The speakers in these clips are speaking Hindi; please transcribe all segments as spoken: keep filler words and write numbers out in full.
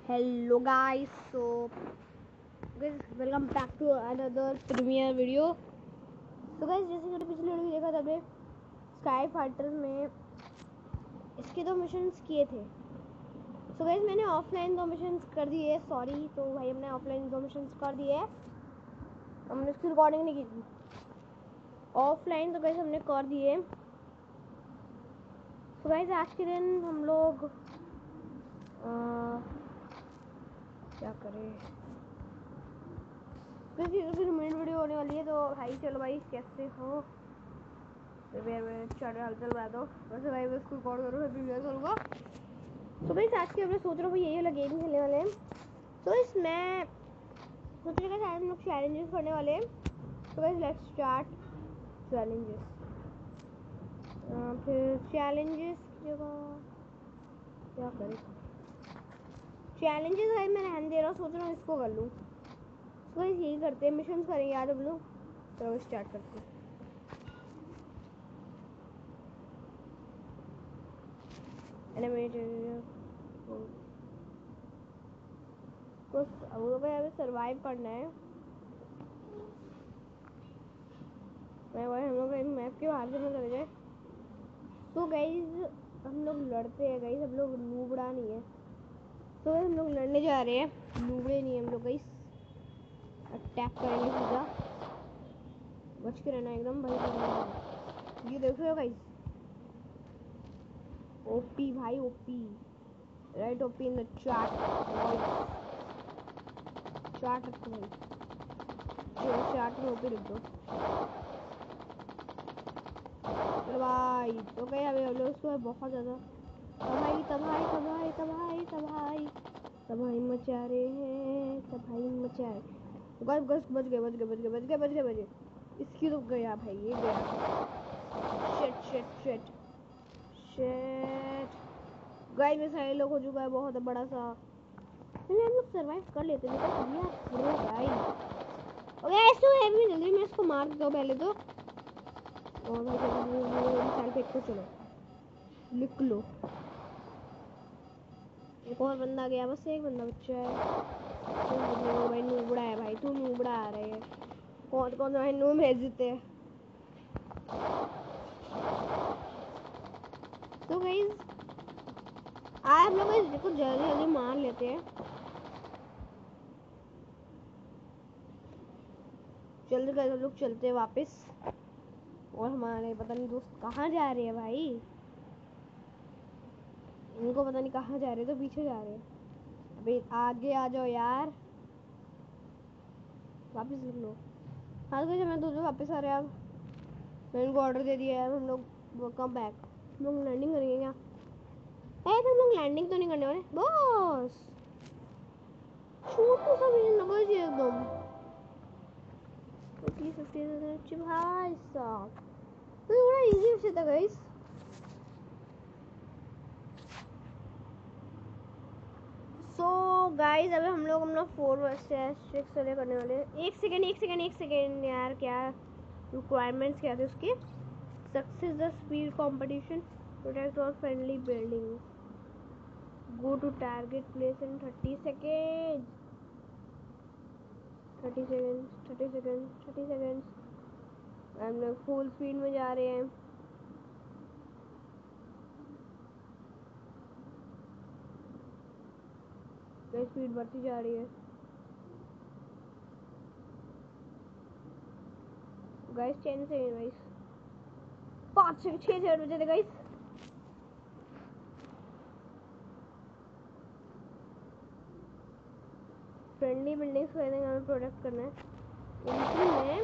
Hello guys, so guys welcome back to another premiere video. So guys जैसे मैंने पिछले वीडियो देखा था हमने स्काई फाइटर में इसके दो मिशंस किए थे. So guys मैंने ऑफलाइन दो मिशंस कर दिए. सॉरी तो भाई हमने ऑफलाइन दो मिशंस कर दिए. हमने इसकी रिकॉर्डिंग नहीं की थी. ऑफलाइन तो guys हमने कर दिए. So guys आज के दिन हम लोग क्या करें, फिर मेन वीडियो होने वाली है. तो भाई चलो भाई कैसे हो, चल हलचल बता दो. वैसे भाई मैं इसको रिकॉर्ड करूँ फिर वीडियो करूँगा. तो भाई आज के अपने सोच रहा हूँ यही वाला गेम खेलने वाले हैं. तो इसमें सोच रहे हैं हम लोग चैलेंजेस करने वाले हैं. तो भाई लेट्स स्टार्ट चैलेंजेस. फिर चैलेंजेस की जगह क्या करें, चैलेंजेस भाई मैं रहने दे रहा हूँ. सोच रहा हूँ इसको कर लूँ. तो यही करते हैं, मिशन करेंगे आज हम लोग. चलो स्टार्ट करते हैं. वो लोग हमें सरवाइव करना है. मैं भाई हम लोग मैप के बाहर से ना चले जाए. तो गाइस हम लोग लड़ते हैं गाइस. हम लोग नूबड़ा नहीं है. तो हम लोग लड़ने जा रहे हैं. नूबड़े नहीं हम लोग गाइस. अटैक करेंगे सीधा. बच के रहना एकदम भाई. ये देखो गाइस ओपी भाई OP right. OP in the chart voice chart रखो भाई. चलो चार्ट में ओपी लिख दो. चलो भाई. तो गए अभी हम लोग उसको बहुत ज़्यादा तबाही तबाही तबाही तबाही तबाही तबाही मचा रहे हैं. तबाही मचा रहे. बस बस बच गए बच गए बच गए बच गए बच गए बच गए. इसकी तो गया भाई. ये गया. Shit shit shit shit guys में सारे लोग हो चुका है बहुत बड़ा सा. चलिए हम लोग सरवाइव कर लेते हैं. तो we are pro guys. Okay ऐसे है भी जल्दी मैं इसको मार देता हूं पहले तो. और भाई जल्दी मिसाइल फेंक को. चलो लिख लो. एक और बंदा गया. बस एक बंदा बच्चा है. तो भाई नूबड़ा है भाई. तू नूबड़ा आ रहे है. कौन कौन भाई नू भेजते हैं. तो गाइस आज हम लोग इसको जल्दी जल्दी मार लेते हैं. जल्दी कर लोग चलते हैं वापस. और हमारे पता नहीं दोस्त कहाँ जा रहे हैं भाई. इनको पता नहीं कहाँ जा रहे हैं. तो पीछे जा रहे हैं. अबे आगे आ जाओ यार. वापस लिख लो. हाँ तो मैं तो वापस आ रहे हैं. अब मैंने उनको ऑर्डर दे दिया है. हम लोग कम बैक. हम लोग लैंडिंग करेंगे क्या. ऐसे हम लोग लैंडिंग तो नहीं करने वाले बॉस. छोटू सा मिशन लगा जी एकदम. फिफ्टी फिफ्टी भाई साहब. तो बड़ा इजी मिशन था गाइस. सो गाइस अभी हम लोग हम लोग फोर सिक्स वाले करने वाले हैं. एक सेकेंड एक सेकेंड एक सेकेंड यार. क्या रिक्वायरमेंट्स क्या थे उसके. Success the speed competition. Protect और friendly building. Go to target place in thirty second. Thirty second thirty second thirty second. हम लोग फुल स्पीड में जा रहे हैं. स्पीड बढ़ती जा रही है गाइस. Ten second guys. पाँच से छः सेकंड बचे थे गाइस. फ्रेंडली बिल्डिंग्स को हमें प्रोटेक्ट करना है. मैं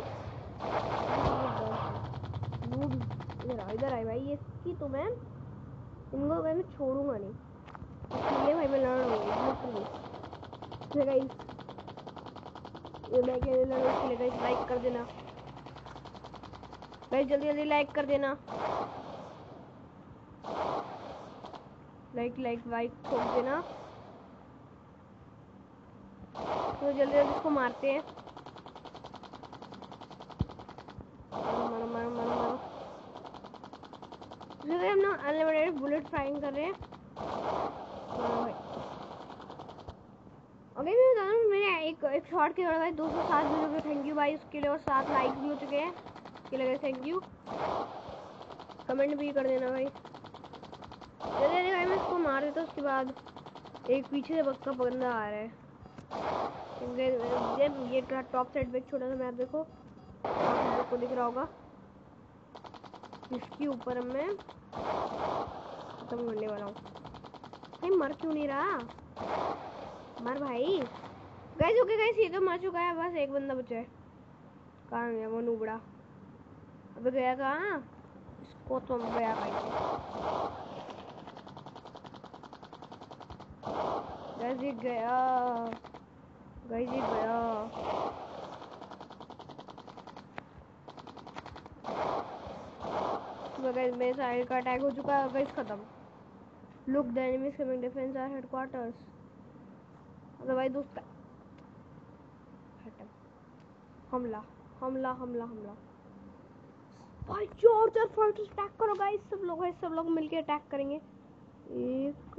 इधर आ इधर आए भाई. ये इसकी तो मैं इनको मैं छोड़ूंगा नहीं. इसलिए भाई मैं लड़ रहा हूँ लिटरली गाइस. ये मैं अकेले लड़ रहा हूँ. इसलिए गाइस लाइक कर देना गाइस. जल्दी जल्दी लाइक कर देना. लाइक लाइक लाइक ठोक देना. तो जल्दी जल्दी इसको मारते हैं. मारो मारो मारो मारो. हम ना अनलिमिटेड बुलेट फायरिंग कर रहे हैं. मारो भाई. एक एक शॉर्ट के भाई दो सौ सात व्यूज हो गए, थैंक यू भाई उसके लिए, और सात लाइक्स भी हो चुके हैं उसके लिए, थैंक यू। कमेंट भी कर देना भाई। जल्दी जल्दी भाई मैं इसको मार देता हूँ, उसके बाद एक पीछे से बक्का बंदा आ रहा है। ये टॉप साइड पे एक छोटा सा मैप देखो, आपको दिख रहा होगा, इसके ऊपर मैं खत्म करने वाला हूँ। भाई मर क्यों नहीं रहा, मर भाई। गाइस ओके गाइस, ये तो मर चुका है, बस एक बंदा बचा है। कहाँ गया वो नूबड़ा, अबे गया कहाँ, इसको तो गया भाई। गाइस ये गया, गाइस ये गया। गाइस मेरे साइड का अटैक हो चुका है, गाइस खत्म। Look the enemies coming, defence our headquarters. अबे भाई दोस्त, हमला हमला हमला हमला भाई, चार चार फाइटर्स अटैक करो गाइस, सब लोग गाइस सब लोग मिलके अटैक करेंगे। एक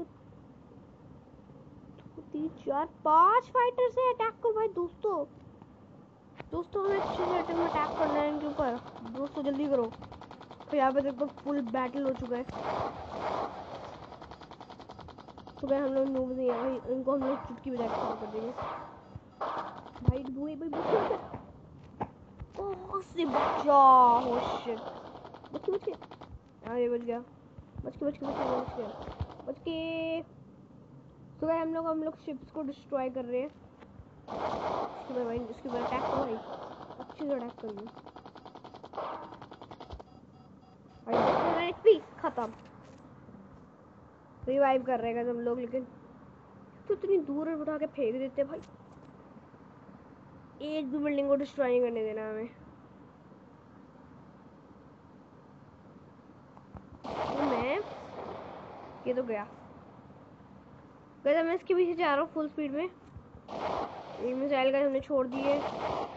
दो तीन चार पांच फाइटर से अटैक करो भाई दोस्तों। दोस्तों हमें अच्छे से अटैक में अटैक करना है इनके ऊपर, दोस्तों जल्दी करो। तो यहाँ पे देखो फुल बैटल हो चुका है, तो भाई हम लोग नूब नहीं है भाई, इनको हम लोग चुटकी बजा के खत्म कर देंगे भाई। भाई भाई बच्चे ओह से बच्चा, ओह शिट, बच बच हाँ ये बच गया, बच के बच के बच के बच के बच के। तो भाई हम लोग हम लोग शिप्स को डिस्ट्रॉय कर रहे हैं। इसके ऊपर भाई, इसके ऊपर अटैक करो भाई, अच्छे से अटैक करिए भाई। एचपी खत्म, रिवाइव कर रहे हैं हम लोग, लेकिन तो इतनी दूर उठा के फेंक देते भाई, एक भी बिल्डिंग को डिस्ट्रॉय नहीं करने देना हमें। तो मैं ये तो गया गया मैं इसके पीछे जा रहा हूँ फुल स्पीड में। एक मिसाइल का हमने छोड़ दी है,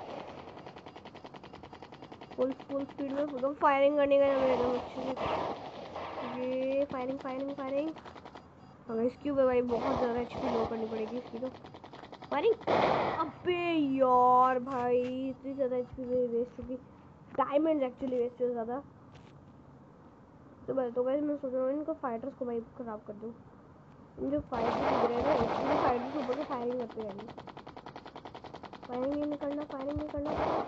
फुल फुल स्पीड में एकदम फायरिंग करने का हमें एकदम अच्छे से। ये फायरिंग फायरिंग फायरिंग, हमें इसकी भाई बहुत ज़्यादा एचपी लो करनी पड़ेगी इसकी तो फायरिंग। अबे यार भाई इतनी ज़्यादा एचपी वेस्ट होगी, डायमंड एक्चुअली वेस्ट हो ज़्यादा। तो भाई तो गाइस मैं सोच रहा हूँ इनको फाइटर्स को भाई खराब कर दूँ, जो फाइटर्स गिर रहे हैं ना, जो फाइटर्स ऊपर से फायरिंग करते रहेंगे। फायरिंग नहीं करना, फायरिंग नहीं करना तुझे।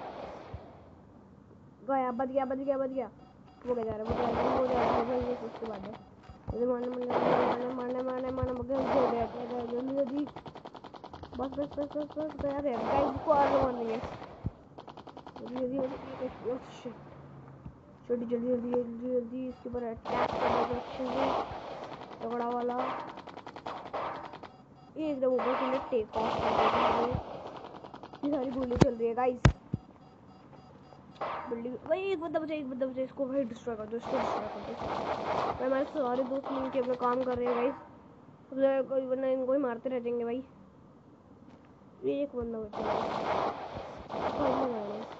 गया, बच गया बच गया बच गया। वो क्या जा रहा है, वो जा रहा है वो जा रहा है भाई, उसके बाद मुझे मारने मारने मारने मारने मारने मारने मगर गया गया गया गया जल्दी जल्दी, बस बस बस बस बस गया गया गाइस, इसको और लोग मार देंगे जल्दी जल्दी जल्दी जल्दी जल्दी जल्दी जल्दी जल्दी इसके ऊपर अटैक कर देते अच्छे से तगड़ा वाला, एकदम ऊपर से टेक ऑफ कर देगा हमें। ये सारी गोली चल रही है गाइस, बिल्डिंग भाई एक बंदा बचा, एक बंदा बचा, इसको भाई डिस्ट्रॉय कर दो, इसको डिस्ट्रॉय कर दो भाई। हमारे सारे दोस्त मिलके अपना काम कर रहे हैं गाइस, कोई बंदा इनको ही मारते रह जाएंगे भाई। ये एक बंदा बचा है गाइस, मैं जा रहा हूँ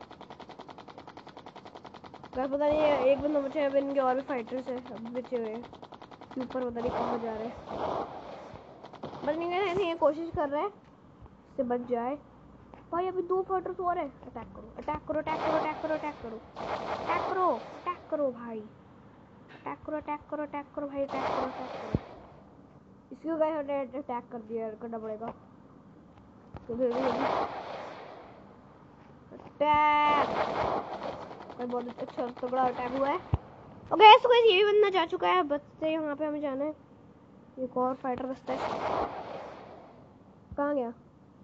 गाइस, पता नहीं है एक बंदा बचा है, अब इनके और भी फाइटर्स है अभी बचे हुए हैं, ऊपर पता नहीं कहाँ जा रहे हैं, बस नहीं ये कोशिश कर रहा है इससे बच जाए भाई। अभी दो फाइटर्स और है, अटैक करो अटैक करो अटैक करो अटैक करो अटैक करो अटैक करो अटैक करो भाई, अटैक करो अटैक करो अटैक करो भाई, अटैक करो अटैक करो। इसको गाइस अटैक कर दिया करना पड़ेगा, तो जल्दी जल्दी अटैक भाई, बहुत अच्छा तगड़ा अटैक हुआ है। और गाइस तो गाइस ये भी बंदा जा चुका है, बचते यहाँ पे हमें जाना है, एक और फाइटर बचता है, कहाँ गया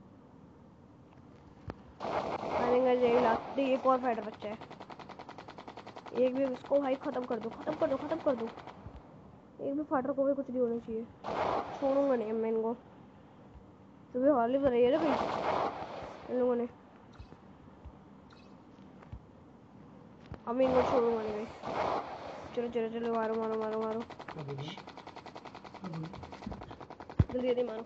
लास्ट, एक और फाइटर बच्चा है, एक भी इसको भाई खत्म कर दो खत्म कर दो खत्म कर दो, एक भी फाइटर को भी कुछ नहीं होना चाहिए, छोड़ूंगा नहीं मैं इनको। तो भी हॉली बनाई है ना भाई इन लोगों ने, अब इनको छोड़ूंगा नहीं भाई। चलो चलो चलो मारो मारो मारो मारो जल्दी जल्दी मारो,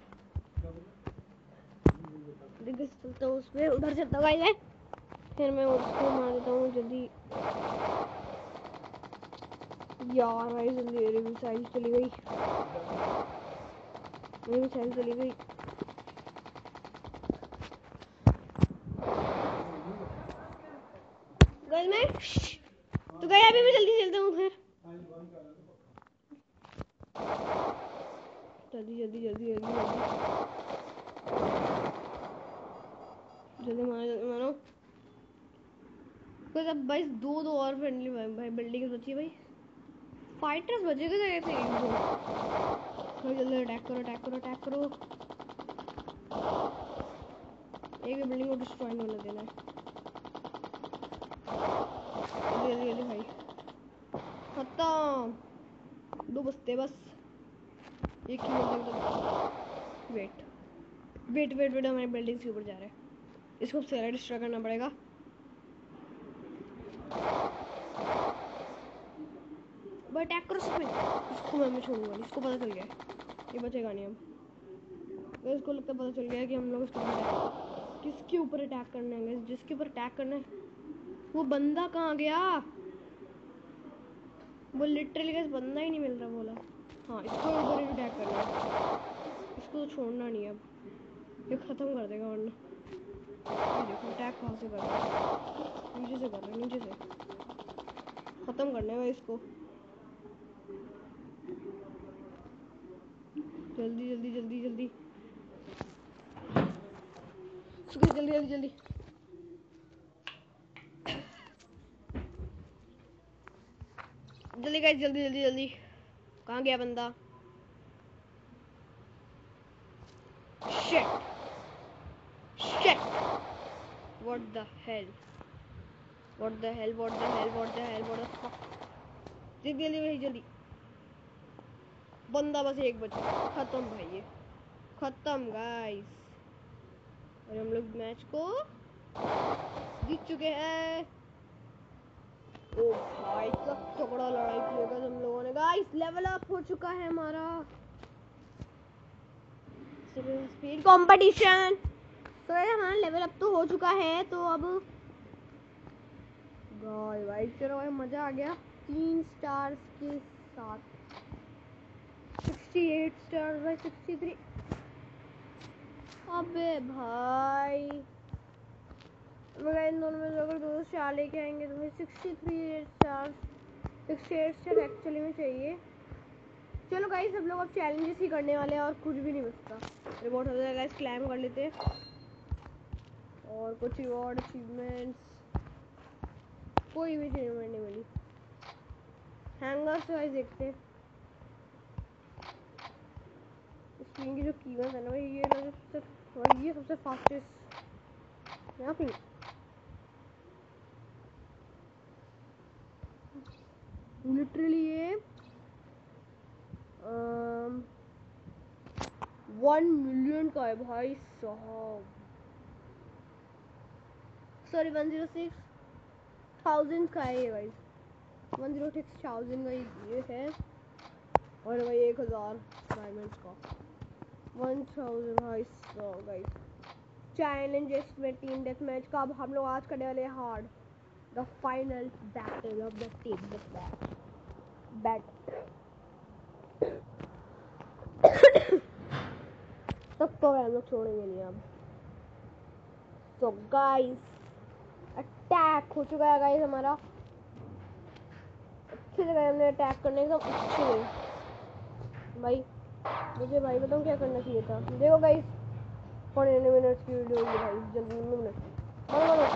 चलता हूँ उसमें उधर चलता हूँ गाइस, फिर मैं उसको मार देता हूँ जल्दी। यार भाई जल्दी, मेरी मिसाइल चली गई, मेरी मिसाइल चली गई गाइस मैं तो गाइस अभी मैं जल्दी चलता हूँ फिर जल्दी जल्दी जल्दी जल्दी जल्दी जल्दी मारो जल्दी मारो कोई अब भाई दो दो और फ्रेंडली भाई, भाई बिल्डिंग बची भाई फाइटर्स बचेगा तो ऐसे एक दो भाई जल्दी अटैक करो अटैक करो अटैक करो एक बिल्डिंग को डिस्ट्रॉय नहीं होने देना है जल्दी जल्दी जल्दी भाई खत्म दो बचते बस एक ही मिनट तक वेट वेट वेट वेट हमारे बिल्डिंग के ऊपर जा रहा है इसको सारा डिस्ट्रॉय करना पड़ेगा बट अटैक करो सब इसको मैं मैं छोड़ूंगा नहीं इसको पता चल गया ये बचेगा नहीं अब इसको लगता पता चल गया कि हम लोग इसके ऊपर किसके ऊपर अटैक करना है जिसके ऊपर अटैक करना है वो बंदा कहाँ गया वो लिटरली गाइस बंदा ही नहीं मिल रहा बोला हाँ इसको ऊपर ही अटैक करना है इसको तो छोड़ना नहीं है अब ये ख़त्म कर देगा वरना ये देखो अटैक कहाँ से कर रहा है नीचे से कर रहा है नीचे से ख़त्म करना है इसको जल्दी जल्दी जल्दी जल्दी जल्दी जल्दी जल्दी जल्दी गाइस जल्दी जल्दी जल्दी कहाँ गया बंदा shit shit what the hell what the hell what the hell what the hell what the fuck जल्दी जल्दी भाई जल्दी बंदा बस एक बचा खत्म भाई ये खत्म गाइस और हम लोग मैच को जीत चुके हैं ओ भाई सब तगड़ा लड़ाई किया हम लोगों ने गाइस लेवल अप हो चुका है हमारा स्पीड कंपटीशन तो हमारा लेवल अप तो हो चुका है तो अब गाइस भाई चलो भाई मजा आ गया तीन स्टार्स के साथ अड़सठ स्टार्स भाई तिरसठ अबे भाई मगर इन दोनों में अगर दो स्टार लेके आएंगे तो भाई तिरसठ स्टार अड़सठ स्टार एक्चुअली में चाहिए चलो गाइस सब लोग अब चैलेंजेस ही करने वाले हैं और कुछ भी नहीं बचता रिवॉर्ड हो जाएगा गाइस क्लेम कर लेते हैं और कुछ रिवॉर्ड अचीवमेंट्स कोई भी अचीवमेंट नहीं मिली हैंगर्स गाइस देखते हैं स्क्रीन की जो कीवर्ड है ना भाई ये ना सबसे ये सबसे फास्टेस्ट यहाँ पे लिटरली ये वन मिलियन का है भाई साहब sorry one zero six thousand का है ये भाई वन जीरो सिक्स थाउजेंड का ये है और भाई एक हजार डायमंड्स का वन थाउजेंड भाई साहब गाइस चैलेंजेस में टीम डेथ मैच का अब हम लोग आज करने वाले हैं hard the final battle of the team death match but सबको हम लोग छोड़ेंगे नहीं अब तो गाइस अटैक हो चुका है गाइस हमारा अच्छी जगह हमने अटैक करने का अच्छी जगह भाई मुझे भाई बताऊँ क्या करना चाहिए था देखो गाइस फोर्टी मिनट्स की वीडियो होगी भाई जल्दी मिनट मारो मारो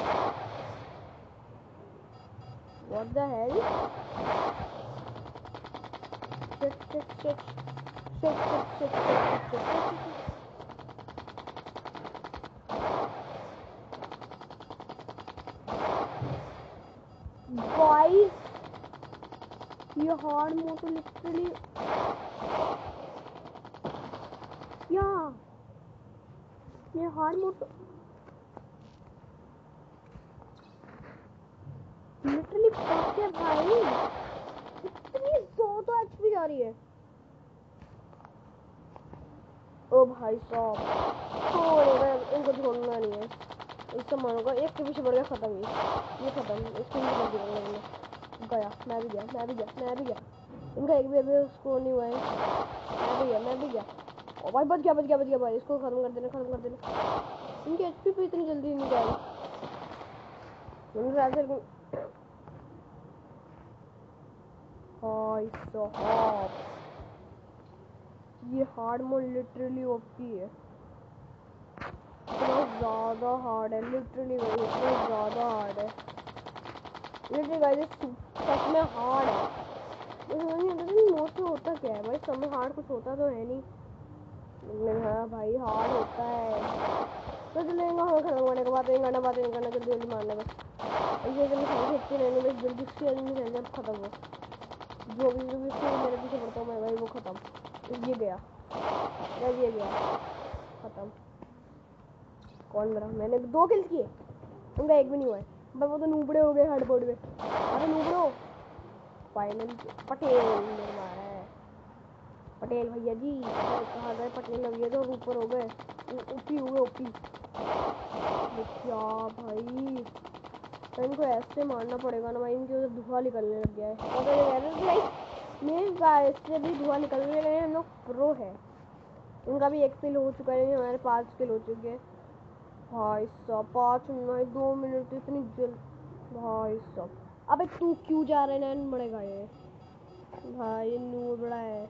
what the hell shit shit shit shit shit shit shit shit guys ये हार्ड मोड तो लिटरली या ये हार्ड मोड तो लिटरली फक है भाई इतनी ज़्यादा एचपी जा रही है ओ भाई साहब छोड़ेगा इनको छोड़ना नहीं है इससे मानूंगा एक के पीछे बढ़ गया खत्म ही ये खत्म इसको नहीं कर दिया मैंने गया मैं भी गया मैं भी गया मैं भी गया इनका एक भी अभी स्कोर नहीं हुआ है मैं भी गया मैं भी गया ओ भाई बच गया बच गया बच गया भाई इसको खत्म कर देना खत्म कर देना इनकी एचपी पे इतनी जल्दी नहीं जा रही भाई साहब ये हार्ड मोड लिटरली ओपी है, इतना ज़्यादा हार्ड है लिटरली गाइस, इतना ज़्यादा हार्ड है लिटरली गाइस, सच में हार्ड है। मोड से होता क्या है भाई, समझ हार्ड कुछ होता तो है नहीं, लेकिन हाँ भाई हार्ड होता है। तो चलेगा हाँ, खत्म करने के बाद नहीं करना, बात नहीं करना, जल्दी जल्दी मारना बस, ऐसे जल्दी खेल खेलती रहने बस, जल्दी से जल्दी खेल जब खत्म हो, जो भी जो भी फिर मेरे पीछे पड़ता हूँ मैं भाई वो खत्म। ये गया यार, ये गया खत्म। कौन मरा? मैंने दो किल किए, उनका एक भी नहीं हुआ है, बस वो तो नूबड़े हो गए हार्ड बोर्ड में। अरे नूबड़ो फाइनल पटेल ने मारा है, पटेल भैया जी इधर कहाँ गए? पटेल भैया तो ऊपर हो गए, ओपी हुए ओपी। ये क्या भाई, तो इनको ऐसे मारना पड़ेगा ना भाई, इनके उधर धुआं निकलने लग गया है। पता है कह रहे थे मेरे गाय से भी धुआं निकलने लगे, हम लोग प्रो है। उनका भी एक किल हो चुका है, हमारे पाँच किल हो चुके हैं भाई साहब। पाँच मिनट दो मिनट इतनी जल्द भाई साहब। अबे तू क्यों जा रहे हैं? नैन बड़ेगा ये भाई, ये नूर बड़ा है।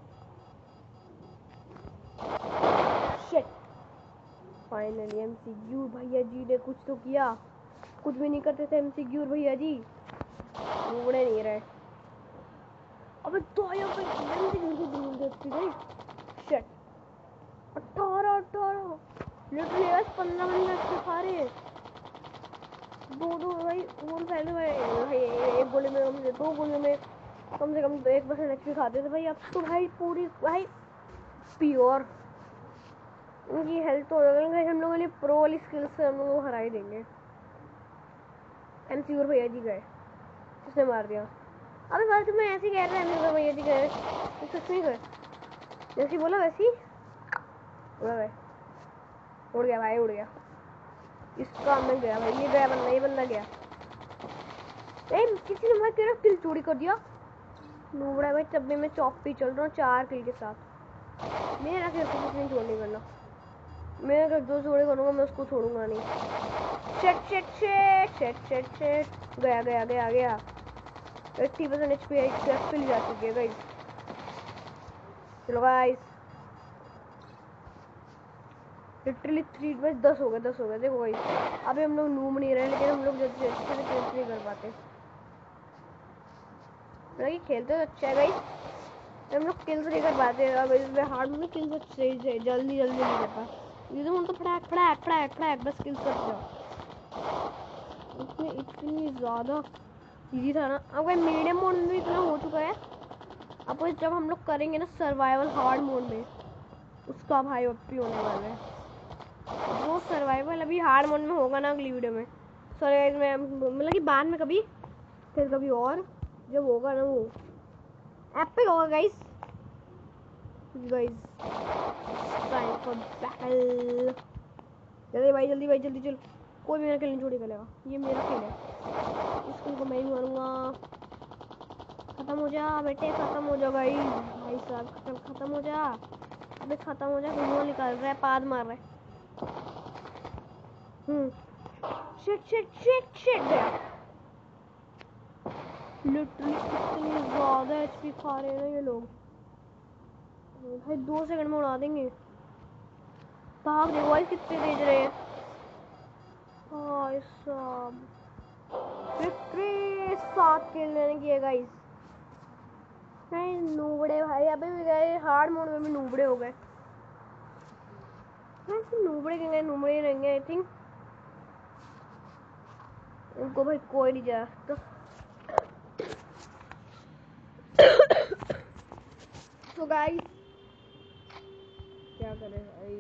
शिट फाइनली एमसीक्यू भैया जी ने कुछ तो किया, कुछ भी नहीं करते थे एमसीक्यू भैया जी, नूबड़े नहीं रहे। अबे तो यहाँ पे एमसीक्यू से दूर देखती गई। शिट अठारह अठारह लिटरली आज पंद्रह बंदे एक्सपी खा रहे हैं, दो दो भाई वो पहले भाई, भाई एक गोली में कम से दो गोलियों में कम से कम एक परसेंट एक्सपी खाते थे भाई, अब तो भाई पूरी भाई प्योर। उनकी हेल्थ तो हम लोगों ने प्रो वाली स्किल से हम लोग को हरा ही देंगे। एमसीक्यू भैया जी गए, किसने मार दिया? अबे बात मैं ऐसे ही कह रहा है एमसीक्यू भैया जी गए, सच में गए, जैसे बोला वैसे ही उड़ गए, उड़ गया भाई उड़ गया, इसका मैं गया भाई, ये गया बंदा, ये बंदा गया। ए, किसी ने मेरा किल चोरी कर दिया, नूबड़ा भाई। तब भी मैं चौप पे चल रहा हूँ चार किल के साथ, मेरा किल तो किसी ने चोरी नहीं करना, मैं अगर जो चोरी करूँगा मैं उसको छोड़ूंगा नहीं। शेट शेट शेट शेट शेट शेट गया गया गया गया अस्सी परसेंट एच पी एक्सपी जा चुकी है गाइस। चलो गाइस लिटरली थ्री बस दस हो गए, दस हो गए देखो गाइस। अभी हम लोग नूब नहीं रहे, लेकिन हम लोग जल्दी अच्छे से किल्स नहीं कर पाते, मतलब खेलते तो अच्छा है गाइस, हम लोग किल्स नहीं कर पाते। अब इसमें हार्ड में किल्स अच्छे से जल्दी जल्दी नहीं कर पाते, ये तो हम तो फटाक फटाक फटाक फटाक बस किल्स करते जाओ, इसमें इतनी ज़्यादा इजी था ना। अब भाई मीडियम मोड में भी इतना हो चुका है, अब जब हम लोग करेंगे ना सर्वाइवल हार्ड मोड में, उसका भाई ओपी होने वाला है। जो सर्वाइवल अभी हार्ड मोड में होगा ना अगली वीडियो में, सॉरी मैं मतलब कि बाद में कभी फिर कभी और जब होगा ना वो एपिक होगा guys. Guys time for battle, जल्दी भाई जल्दी भाई जल्दी चल, कोई भी मेरा किल नहीं छोड़ी करेगा, ये मेरा किल है, इस किल को मैं ही मारूंगा। खत्म हो जा बेटे, खत्म हो जा गाइस, भाई साहब खत्म खत्म हो जा, अबे खत्म हो जा, धुआं निकाल रहा है, पाद मार रहा है। Hmm shit shit shit shit गया, लिटरली इतनी ज्यादा एचपी खा रहे हैं ना ये लोग भाई, दो सेकंड में उड़ा देंगे। भाग देखो गाइस कितने तेज रहे हैं भाई साहब, लिटरली सात किल मैंने किए गाइस। नहीं नूबड़े भाई अभी भी गए हार्ड मोड में भी नूबड़े हो गए, नूबड़े के गए नूबड़े रहेंगे आई थिंक, उनको भाई कोई नहीं जा सकता। तो गाइस क्या करें भाई,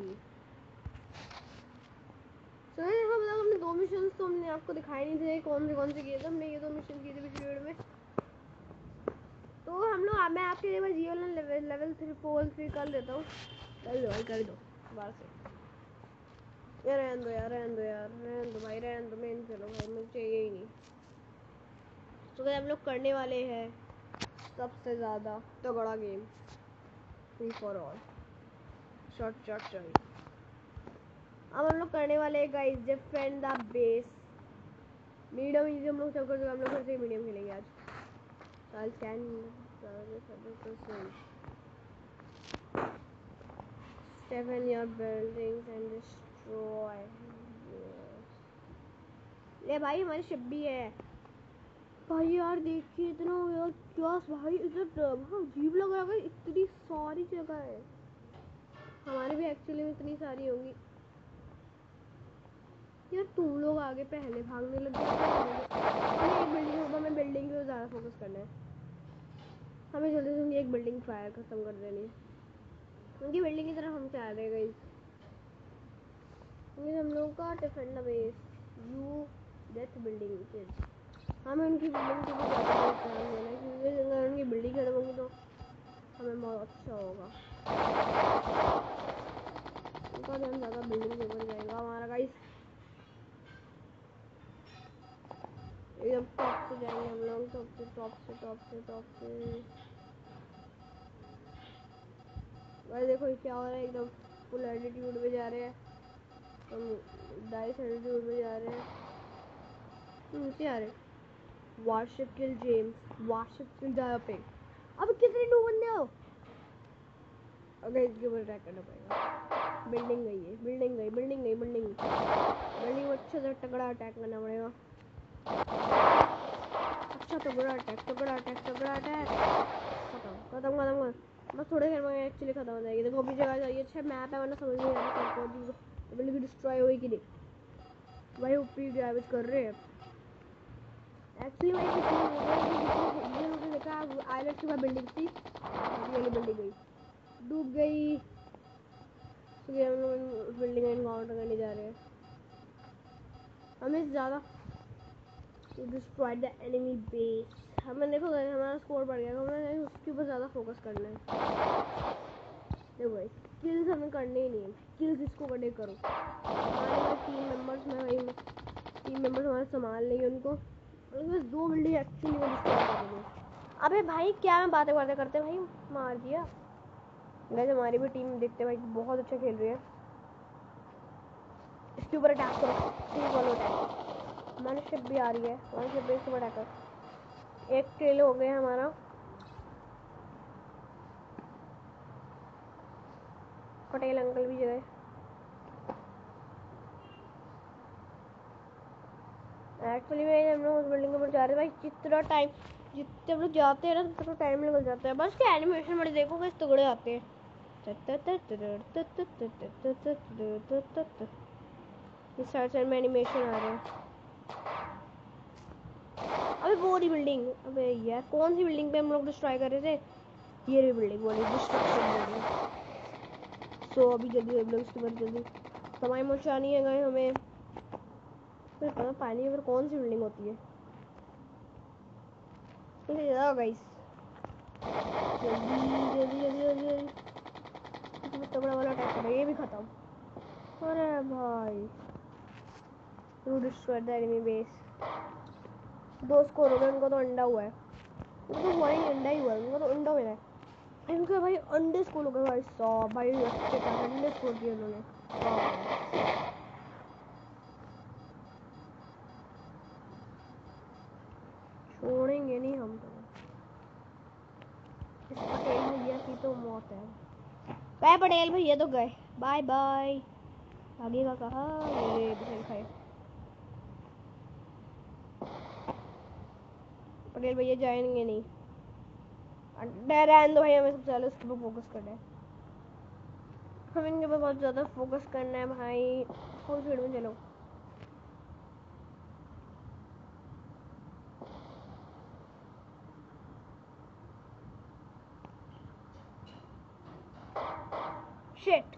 तो हम लोग हमने दो मिशन तो हमने आपको दिखाई नहीं थे कौन से कौन से किए थे, हमने ये दो मिशन किए थे पिछले वीडियो में। तो हम लोग मैं आपके लिए जियो level level three four three कर लेता हूँ, कर दो भाई कर दो बाहर से, यार रहने दो यार रहने दो यार रहने दो भाई रहने दो, मैं चलो भाई मुझे चाहिए ही नहीं। तो भाई हम लोग करने वाले हैं सबसे ज़्यादा तगड़ा game free for all short short short. अब हम लोग करने वाले हैं guys defend the base, medium easy हम लोग सब कर हम लोग फिर से मीडियम खेलेंगे आज। साल scan seventy-seven percent. Seven your buildings and destroy. Yes. ले भाई हमारी शिप भी है भाई यार देखिए इतना यार क्या भाई इधर अजीब लग रहा है इतनी सारी जगह है हमारी भी एक्चुअली में इतनी सारी होंगी यार तुम लोग आगे पहले भागने लग गए हमें एक बिल्डिंग होगा हमें बिल्डिंग पे ज़्यादा फोकस करना है हमें जल्दी से जल्दी एक बिल्डिंग फायर खत्म कर देनी है उनकी बिल्डिंग की तरफ हम से आ रहे गए हम लोगों का defend the base you death building kids हमें उनकी बिल्डिंग पे भी ज़्यादा ध्यान देना है क्योंकि अगर उनकी बिल्डिंग खत्म होगी तो हमें बहुत अच्छा होगा उनका ध्यान ज़्यादा बिल्डिंग के ऊपर जाएगा हमारा गाइस एकदम टॉप से जाएंगे हम लोग टॉप से टॉप से टॉप से टॉप से भाई देखो क्या हो रहा है एकदम फुल एल्टीट्यूड पे जा रहे हैं हम डाइस एल्टीट्यूड पे जा रहे हैं नीचे आ रहे warship kill gems warship kill developing अब कितने दो बंदे हो अगर इसके ऊपर अटैक करना पड़ेगा बिल्डिंग गई है बिल्डिंग गई बिल्डिंग गई बिल्डिंग बिल्डिंग अच्छे से तगड़ा अटैक करना पड़ेगा अच्छा तगड़ा अटैक तगड़ा अटैक तगड़ा अटैक खत्म खत्म खत्म बस थोड़े देर में एक्चुअली खत्म हो जाएगी देखो अभी जगह जाइए अच्छा मैप है वरना समझ नहीं आ रहा कौन सी बिल्डिंग डिस्ट्रॉय हुई कि नहीं भाई ऊपरी डैमेज कर रहे हैं एक्चुअली भाई ये लोग देखा आइलैंड की बिल्डिंग थी वाली बिल्डिंग गई डूब गई तो हम लोग बिल्डिंग एनकाउंटर करने जा रहे हैं हमें ज़्यादा डिस्ट्रॉय द एनिमी बेस हमें देखो हमारा स्कोर बढ़ गया हमें उसके ऊपर ज़्यादा फोकस करना है देखो भाई स्किल्स हमें करने ही नहीं है स्किल्स इसको करने करो हमारे भाई टीम मेंबर्स में भाई टीम मेंबर्स हमारे संभाल लेंगे उनको बस दो बिल्डिंग एक्चुअली में डिस्ट्रॉय कर देंगे अबे भाई क्या मैं बातें बातें करते भाई मार दिया वैसे हमारी भी टीम देखते भाई बहुत अच्छा खेल रही है इसके ऊपर अटैक करो ठीक वाला अटैक हमारी शिप भी आ रही है हमारी शिप इसके ऊपर अटैक कर एक किल हो गया हमारा पटेल अंकल भी गए एक्चुअली में हम लोग उस बिल्डिंग के ऊपर जा रहे हैं भाई जितना टाइम जितने हम लोग जाते हैं ना उतना टाइम निकल जाता है बस क्या एनिमेशन बड़े देखो किस तगड़े आते हैं इस साइड साइड में एनिमेशन आ रहे हैं अबे वो वाली बिल्डिंग अबे यार कौन सी बिल्डिंग पे हम लोग डिस्ट्रॉय कर रहे थे ये रही बिल्डिंग वाली डिस्ट्रक्शन बिल्डिंग सो अभी जल्दी हम लोग इसके ऊपर जल्दी तबाही मचानी है गए हमें फिर पता पानी में फिर कौन सी बिल्डिंग होती है गाइस जल्दी जल्दी जल्दी जल्दी जल्दी तगड़ा वाला अटैक कर ये भी खत्म अरे भाई to destroy the enemy base दो स्कोर हो गए उनको तो अंडा हुआ है उनको तो हुआ ही अंडा ही हुआ है उनको तो अंडा मिला है इनके भाई अंडे स्कोर हो गए भाई सौ भाई अच्छे खास अंडे स्कोर किए उन्होंने छोड़ेंगे नहीं हम तो इस पटेल भैया की तो मौत है भाई पटेल भैया तो गए बाय बाय भागेगा कहाँ ये ले बिसेल खाए पटेल भैया जाएंगे नहीं रहने दो भाई हमें सबसे पहले उसके ऊपर फोकस करना है हमें इनके ऊपर बहुत ज़्यादा फोकस करना है भाई फुल स्पीड में चलो शिट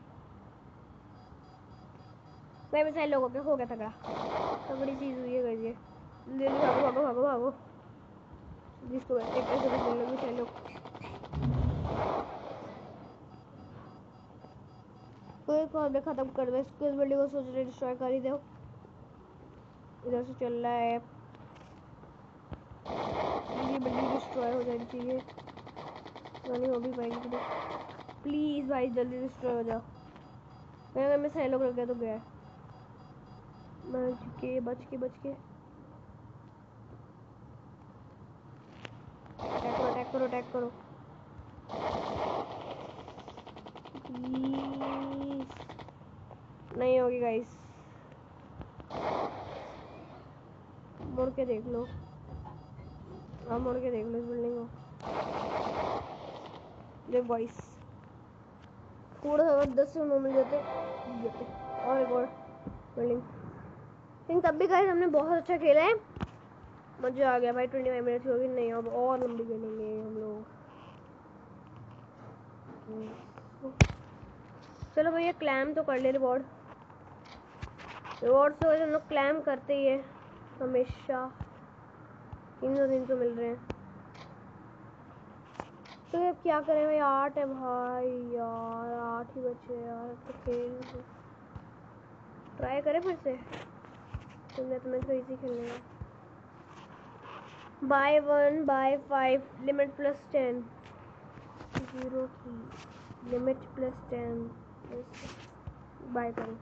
भाई मैं लोगों के हो गया तगड़ा तो बड़ी चीज़ हुई है गई जल्दी भागो भागो भागो भागो जिसको एक ऐसे भी मिल लोग भी लोग कोई को खत्म कर दो इसको इस बिल्डिंग को सोच रहे डिस्ट्रॉय कर ही दो इधर से चल रहा है ये बिल्डिंग डिस्ट्रॉय हो जानी चाहिए नहीं हो भी पाएगी प्लीज़ भाई जल्दी डिस्ट्रॉय हो जाओ मैं मैं सही लोग रख गया तो गया बच के बच के बच के अटैक अटैक करो अटैक करो। नहीं होगी गाइस, मुड़ के देख लो, आप मुड़ के देख लो इस बिल्डिंग को। देख गाइस, थोड़ा सा दस से नौ मिल जाते और एक और बिल्डिंग। लेकिन तब भी गाइस हमने बहुत अच्छा खेला है, मजा आ गया भाई। ट्वेंटी फाइव मिनट्स होगी, नहीं अब और लंबी खेलेंगे हम लोग। चलो भैया क्लैम तो कर ले, रिवॉर्ड रिवॉर्ड तो हम लोग क्लैम करते ही है हमेशा, तीन सौ तीन सौ मिल रहे हैं। तो अब क्या करें भाई, आठ है भाई यार, आठ ही बचे यार, तो खेल ट्राई करें फिर से। तो मैं तुम्हें तो इजी खेलने का। Buy one buy five limit plus ten, zero की लिमिट प्लस टेन, बाय करो।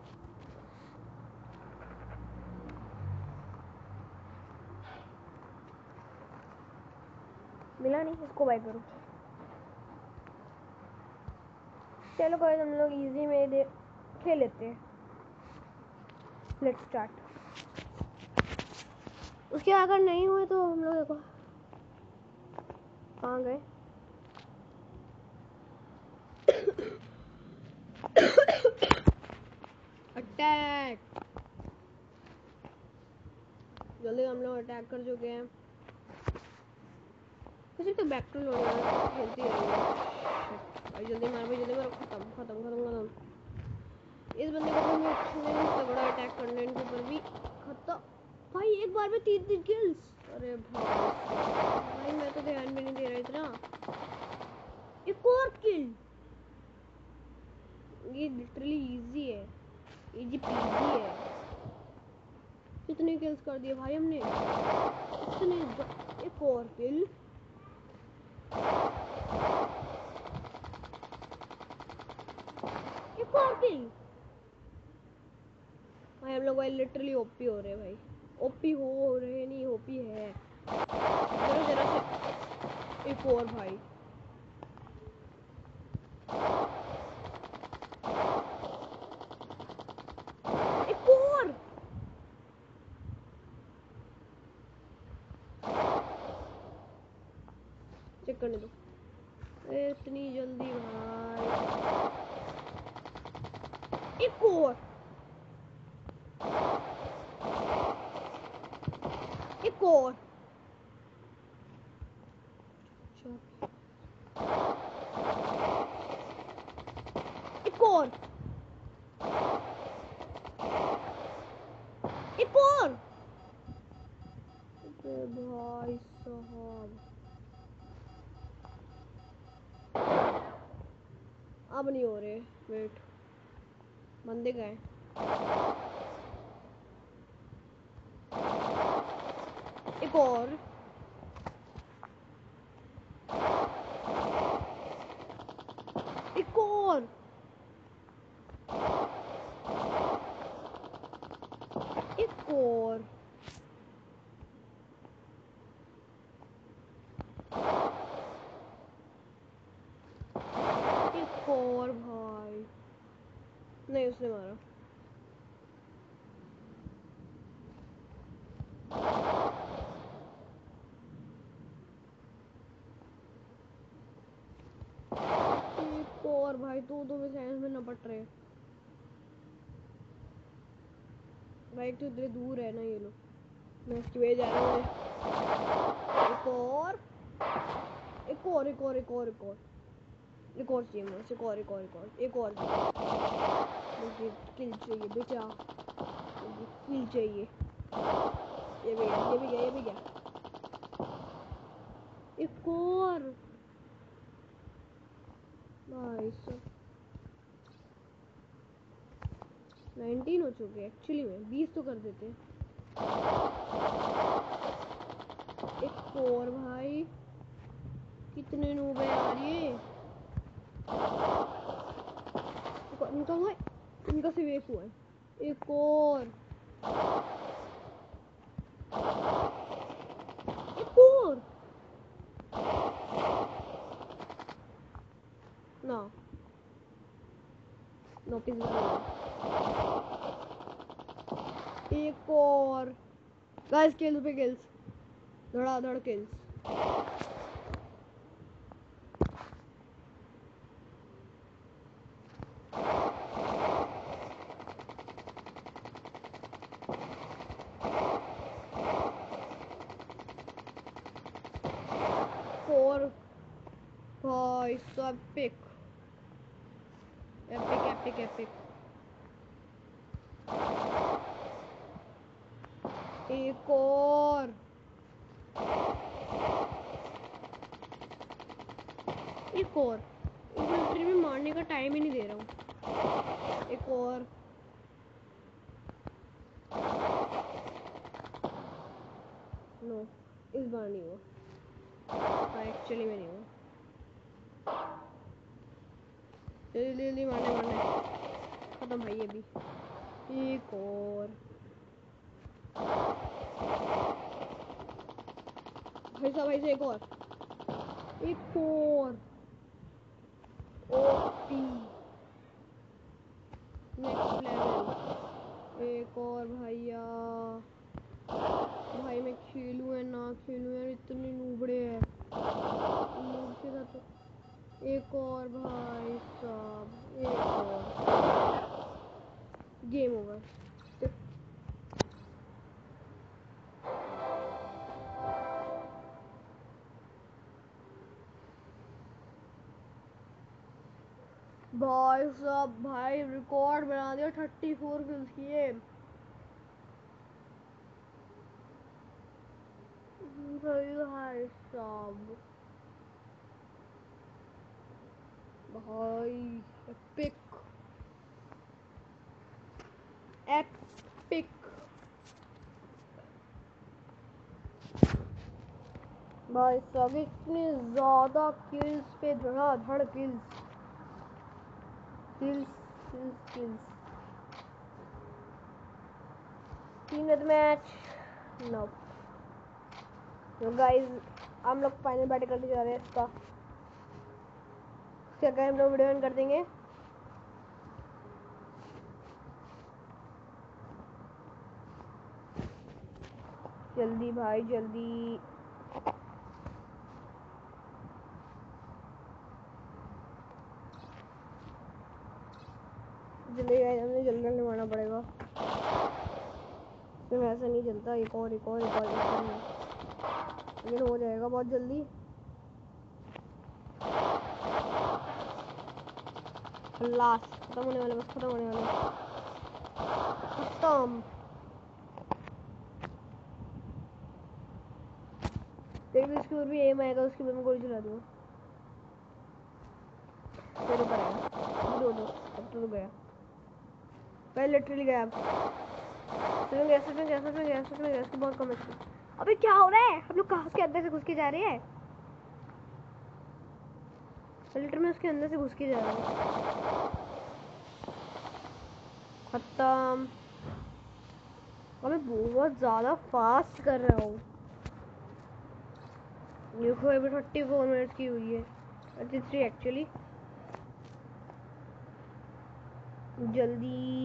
मिला नहीं, इसको बाय करो। चलो गाइस हम लोग इजी में दे खेल लेते हैं, लेट्स स्टार्ट। उसके अगर नहीं हुए तो हम लोग देखो कहाँ गए। अटैक, जल्दी हम लोग अटैक कर चुके हैं। वैसे तो बैक टू लोड खेलती रहेंगे भाई। जल्दी मार भाई, जल्दी मारो, खत्म खत्म खत्म खत्म। इस बंदे को भी मैं इतने तगड़ा अटैक करने इनके ऊपर भी खत्म भाई, एक बार में तीन तीन किल्स। अरे भाई भाई मैं तो ध्यान भी नहीं दे रहा इतना। एक और किल, ये लिटरली इजी है, इजी पीजी है। कितने किल्स कर दिए भाई हमने, इतने। एक और किल, एक और किल भाई। हम लोग भाई लिटरली ओपी हो रहे हैं भाई, ओपी हो रहे नहीं, ओपी है जरा जरा से। एक और भाई, एक और, चेक करने दो इतनी जल्दी भाई। एक और, एक और, एक और, एक और भाई साहब। अब नहीं हो रहे, वेट, बंदे गए। एक और, एक और, एक और, एक और भाई। नहीं उसने मारा। एक और भाई, दो दो में साइंस में नपट रहे भाई। तो इतने दूर है ना ये लोग, मैं इसकी वजह जा रहा हूँ। एक और, एक और, एक और, एक और, एक और, एक और चाहिए मुझे, एक और, एक और, एक और, एक और मुझे किल चाहिए बेटा, मुझे किल चाहिए। ये भी गया, ये भी गया, ये भी गया। एक और भाई सब नाइनटीन हो चुके एक्चुअली में, बीस तो कर देते। एक और भाई, कितने नूब है यार ये। इनका हुआ है, इनका सिर्फ एक हुआ है। एक और, एक और, नोप इस बार नहीं है। एक और गाइस, किल्स पे किल्स, धड़ाधड़ किल्स। फोर भाई सब पिक, एपिक एपिक एपिक। एक और, एक और। इनको लिटरली में मारने का टाइम ही नहीं दे रहा हूँ। एक और, नो इस बार नहीं हुआ। हाँ एक्चुअली में नहीं हुआ। जल्दी जल्दी मारने मारने, खत्म भाई ये भी। एक और भाई साहब, भाई से एक और, एक और। OP next level. एक और भैया। भाई मैं खेलूँ या ना खेलूँ यार, इतने नूबड़े हैं नूब के साथ। एक और भाई साहब, एक और, गेम ओवर। भाई साहब, भाई रिकॉर्ड बना दिया, थर्टी फोर किल्स किए भाई साहब। भाई एपिक एपिक भाई साहब, इतने ज्यादा किल्स पे धड़ाधड़ kills kills kills kills. Team death match no. तो गाइस, हम लोग फाइनल बैटिंग करने जा रहे हैं इसका। क्या कहें, हम लोग वीडियो एंड कर देंगे। जल्दी भाई जल्दी, जल्दी गाइस, हमें जल्दी निभाना पड़ेगा, फिर ऐसा नहीं चलता। एक और एक और एक और एक और लेकिन हो जाएगा बहुत जल्दी। लास्ट खत्म होने वाला, बस खत्म होने वाला, खत्म। देखिए इसके ऊपर भी एम आएगा, उसके ऊपर मैं गोली चला दूंगा। फिर ऊपर आएगा, अब दो दो, अब तो गया, पहले लिटरली गया। अब सच में गया, सच में गया, सच में गया, सच में गया। इसको बहुत कम एचपी। अबे क्या हो रहा है, हम लोग कहाँ के अंदर से घुस के जा रहे हैं। लिटर में उसके अंदर से घुस के जा रहे हैं। खत्म। अबे बहुत ज्यादा फास्ट कर रहा हूँ। देखो अभी थर्टी फोर मिनट की हुई है, थर्टी थ्री एक्चुअली। जल्दी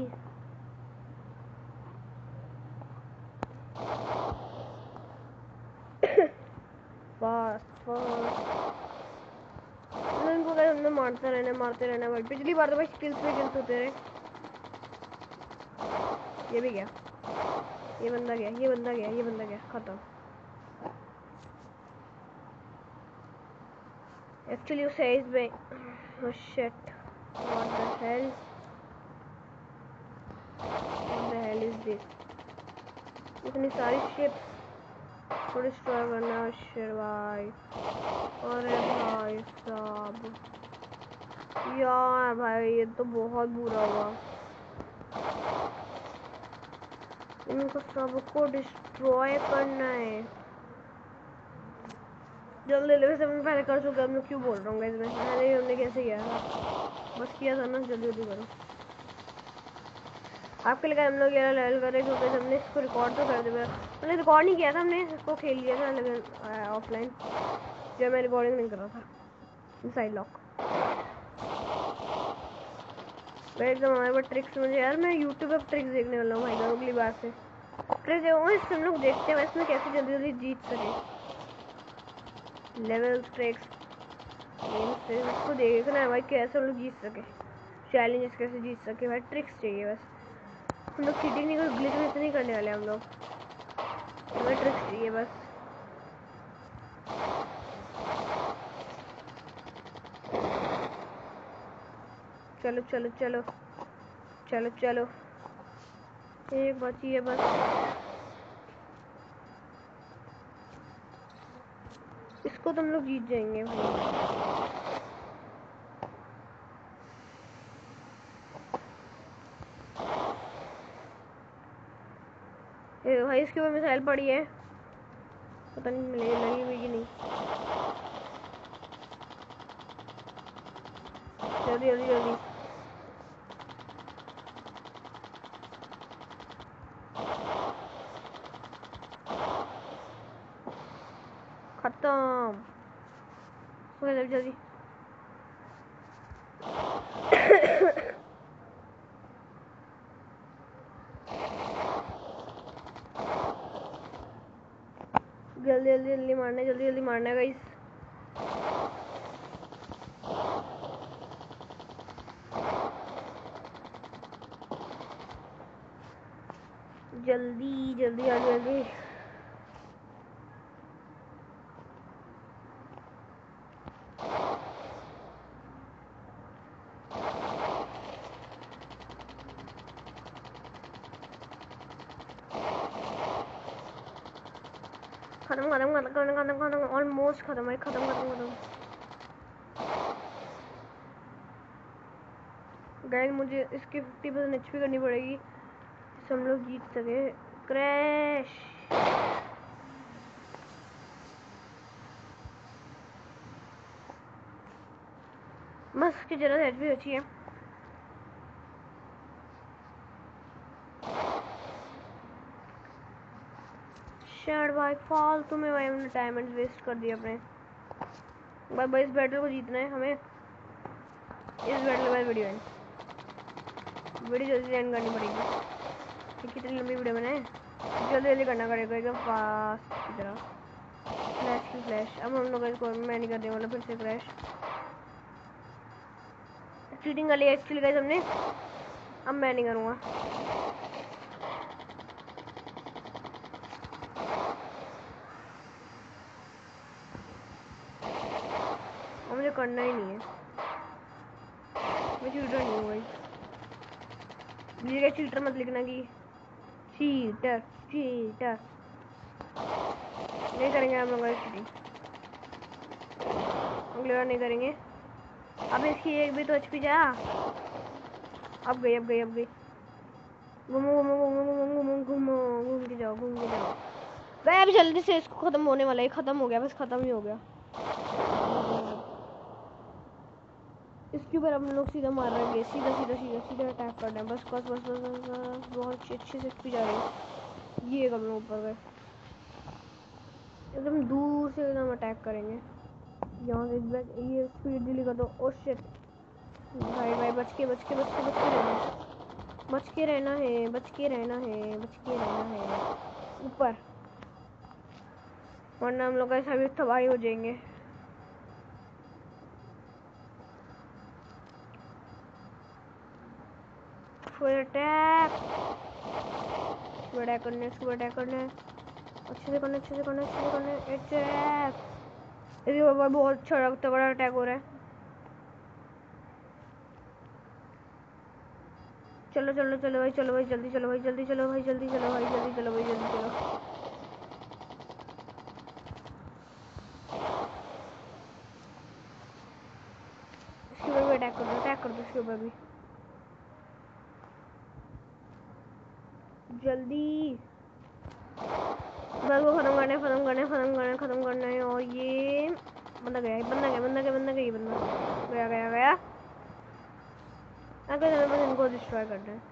फास्ट फास्ट इनको क्या, उनमें मारते रहना मारते रहना भाई। पिछली बार तो भाई स्किल्स पे किल्स होते रहे। ये भी गया, ये बंदा गया, ये बंदा गया, ये बंदा गया, खत्म। एक्चुअली वो says में oh shit, what the hell what the hell is this। इतनी सारी शिप्स को डिस्ट्रॉय करना है शिट भाई। अरे भाई साहब यार, भाई ये तो बहुत बुरा हुआ। इनको सबको डिस्ट्रॉय करना है जल्दी। वैसे मैं पहले कर चुका, मैं क्यों बोल रहा हूँ गाइस, मैं पहले ही हमने कैसे किया था, बस किया था ना। जल्दी जल्दी करो। आपके लिए हम लोग ये लेवल कर रहे क्योंकि हमने इसको रिकॉर्ड तो कर दिया। मैंने रिकॉर्ड नहीं किया था, हमने इसको खेल लिया था लेकिन ऑफलाइन, जब मैं रिकॉर्डिंग नहीं कर रहा था। साइड लॉक भाई एकदम हमारे पास ट्रिक्स। मुझे यार मैं यूट्यूब पे ट्रिक्स देखने वाला हूँ भाई साहब अगली बार से। ट्रिक्स देखूँगा इससे हम लोग देखते हैं इसमें कैसे जल्दी जल्दी जीत सके। लेवल्स ट्रिक्स गेम्स इसको देखना है भाई कैसे हम लोग जीत सके। चैलेंजेस कैसे जीत सके भाई। ट्रिक्स चाहिए बस। हम लोग चीटिंग नहीं कर ग्लिच विच नहीं करने वाले हम लोग। हमें ट्रिक्स चाहिए बस। चलो चलो चलो चलो चलो एक बची है बस। इसको तो हम लोग जीत जाएंगे भाई। ए भाई इसके ऊपर मिसाइल पड़ी है पता नहीं लगी हुई कि नहीं। जल्दी जल्दी जल्दी खत्म। जल्दी जल्दी जल्दी जल्दी जल्दी मारना है जल्दी जल्दी मारना है गाइस। जल्दी जल्दी जल्दी जल्दी खत्म खत्म खत्म खत्म खत्म खत्म ऑलमोस्ट खत्म है। खत्म खत्म खत्म गाइस मुझे इसकी फिफ्टी परसेंट एचपी करनी पड़ेगी जिससे हम लोग जीत सके। क्रैश बस की जरा एचपी अच्छी है। शेयर भाई फालतू में भाई हमने डायमंड वेस्ट कर दिया अपने। भाई भाई इस बैटल को जीतना है हमें। इस बैटल के बाद वीडियो एंड वीडियो जल्दी एंड करनी पड़ेगी। कितनी लंबी वीडियो बनाए जल्दी जल्दी करना पड़ेगा एकदम फास्ट की तरह। फ्लैश की फ्लैश अब हम लोग इसको मैं नहीं करने वाला फिर से क्रैश। चीटिंग कर लिया एक्चुअली गाइस हमने। अब मैं नहीं करूँगा। मुझे करना ही नहीं है। मैं चीटर नहीं हूँ भाई। ये चीटर मत लिखना कि चीटर चीटर नहीं करेंगे हम लोग चीटिंग। अगले बार नहीं करेंगे। अब इसकी एक भी तो एचपी जा। अब गई अब गई अब गई। घूमो घूमो घूमो घूमो घूमो घूमो घूम के जाओ घूम के जाओ। गए अभी जल्दी से इसको खत्म होने वाला है। खत्म हो गया बस खत्म ही हो गया। इसके ऊपर हम लोग सीधा मार रहे हैं सीधा सीधा सीधा सीधा अटैक करना है बस बस बस बस बस बस बहुत अच्छे से एचपी जा रही है। ये हम लोग ऊपर गए एकदम दूर से एकदम अटैक करेंगे। यहाँ से ये स्पीड डिली कर दो। ओ शिट भाई भाई बच के बच के बच के बच के रहना बच के रहना है बच के रहना है बच के रहना है ऊपर वरना हम लोग ऐसा भी तबाही हो जाएंगे। फिर अटैक अटैक करने इसको अटैक करने अच्छे से करने अच्छे से करने अच्छे से करने अटैक। इसके ऊपर बहुत अच्छा तगड़ा अटैक हो रहा है। चलो चलो चलो भाई चलो भाई जल्दी चलो भाई जल्दी चलो भाई जल्दी चलो भाई जल्दी चलो भाई जल्दी चलो। इसके ऊपर भी अटैक कर दो अटैक कर दो इसके ऊपर भी जल्दी। बस वो खत्म करना है खत्म करना है खत्म करना है खत्म करना है। और ये बंदा गया बंदा गया बंदा गया बंदा गया बंदा गया गया गया। अगर हमें बस इनको डिस्ट्रॉय करना है।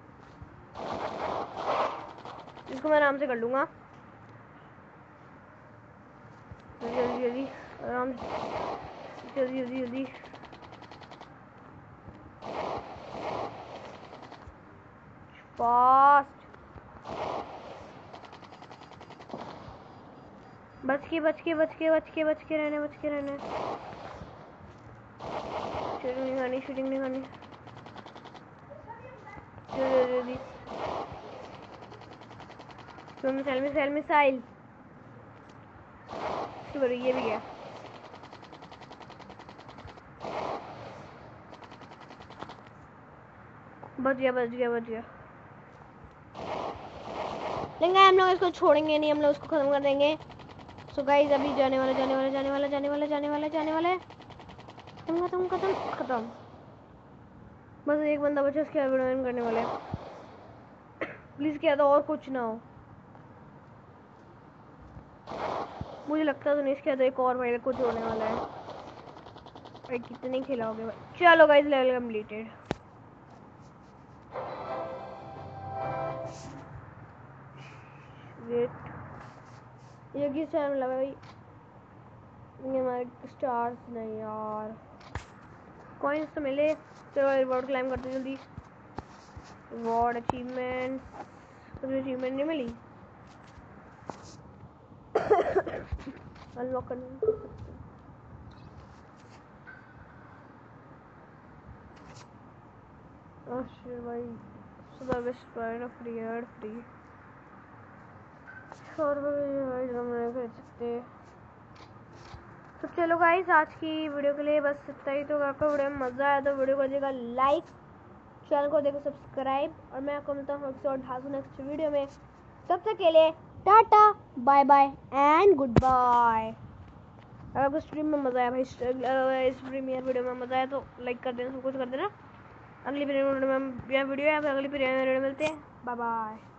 इसको मैं आराम से कर लूँगा जल्दी जल्दी आराम जल्दी जल्दी जल्दी फास्ट। बच के बच के बच के बच के बच के रहने बच के रहने। शूटिंग नहीं करनी, शूटिंग नहीं करनी। जल्दी मिसाइल मिसाइल मिसाइल। ये भी गया। बच गया बच गया बच गया। लेकिन हम लोग इसको छोड़ेंगे नहीं, हम लोग इसको खत्म कर देंगे। सो गाइस अभी जाने वाले जाने वाले जाने वाले जाने वाले जाने वाले जाने वाले खत्म खत्म खत्म खत्म। बस एक बंदा बचा, उसके वीडियो करने वाले। प्लीज क्या था और कुछ ना हो। मुझे लगता तो नहीं इसके एक और भाई कुछ होने वाला है। भाई कितने खिलाओगे भाई। चलो गाइस लेवल कंप्लीटेड। वेट ये किस टाइम लगा भाई? ये हमारे स्टार्स नहीं यार, कॉइन्स तो मिले। चलो रिवॉर्ड क्लाइम करते जल्दी। रिवॉर्ड अचीवमेंट, मुझे अचीवमेंट नहीं मिली। अनलॉक करनी अच्छा भाई। सुबह best point free ad free और भाई हम नहीं कर सकते। तो चलो गाइस आज की वीडियो के लिए बस इतना ही। तो आपको वीडियो में मज़ा आया तो वीडियो को दीजिएगा लाइक, चैनल को देखो सब्सक्राइब, और मैं आपको मिलता हूँ नेक्स्ट वीडियो में। तब तक के लिए tata bye bye and goodbye. अगर आपको स्ट्रीम में मज़ा आया भाई, इस प्रीमियर वीडियो में मज़ा आया तो लाइक कर देना, सब कुछ कर देना। अगली वीडियो में वीडियो है, अगली वीडियो में मिलते हैं। Bye bye.